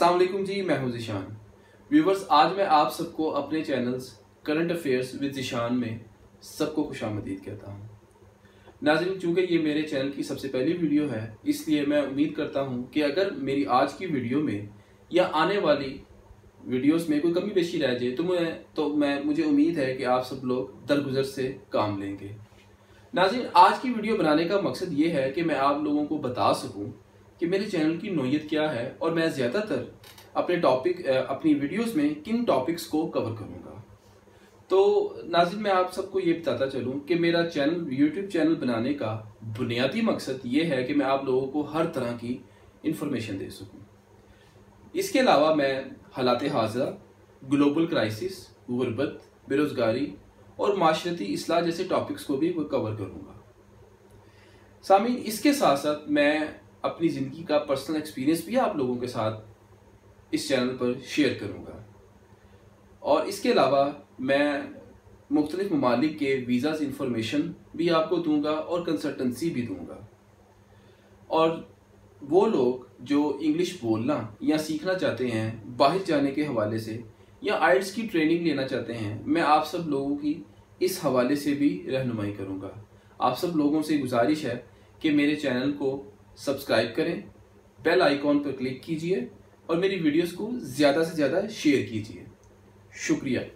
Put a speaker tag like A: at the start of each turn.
A: अस्सलाम वालेकुम जी, मैं हूं ज़िशान। व्यूवर्स, आज मैं आप सबको अपने channels current affairs with Zeeshan में सबको खुशामदीद कहता हूं। नाज़रीन, चूँकि ये मेरे चैनल की सबसे पहली वीडियो है, इसलिए मैं उम्मीद करता हूं कि अगर मेरी आज की वीडियो में या आने वाली वीडियोस में कोई कमी पेशी रह जाए तो मुझे उम्मीद है कि आप सब लोग दरगुजर से काम लेंगे। नाज़रीन, आज की वीडियो बनाने का मकसद ये है कि मैं आप लोगों को बता सकूं कि मेरे चैनल की नौयत क्या है और मैं ज़्यादातर अपनी वीडियोस में किन टॉपिक्स को कवर करूंगा। तो नाज़रीन, मैं आप सबको ये बताता चलूं कि मेरा यूट्यूब चैनल बनाने का बुनियादी मकसद ये है कि मैं आप लोगों को हर तरह की इंफॉर्मेशन दे सकूं। इसके अलावा मैं हालात हाज़िरा, ग्लोबल क्राइसिस, गुर्बत, बेरोज़गारी और माशरती इस्लाह जैसे टॉपिक्स को भी कवर करूंगा। सामीन, इसके साथ साथ मैं अपनी ज़िंदगी का पर्सनल एक्सपीरियंस भी आप लोगों के साथ इस चैनल पर शेयर करूंगा। और इसके अलावा मैं मुख्तलिफ ममालिक के वीज़ाज़ इंफॉर्मेशन भी आपको दूंगा और कंसल्टेंसी भी दूंगा। और वो लोग जो इंग्लिश बोलना या सीखना चाहते हैं बाहर जाने के हवाले से या आइल्स की ट्रेनिंग लेना चाहते हैं, मैं आप सब लोगों की इस हवाले से भी रहनुमाई करूंगा। आप सब लोगों से गुजारिश है कि मेरे चैनल को सब्सक्राइब करें, बेल आइकॉन पर क्लिक कीजिए और मेरी वीडियोस को ज़्यादा से ज़्यादा शेयर कीजिए। शुक्रिया।